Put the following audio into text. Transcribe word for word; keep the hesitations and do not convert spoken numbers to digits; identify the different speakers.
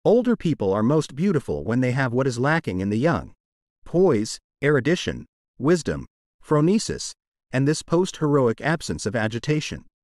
Speaker 1: Older people are most beautiful when they have what is lacking in the young: poise, erudition, wisdom, phronesis, and this post-heroic absence of agitation.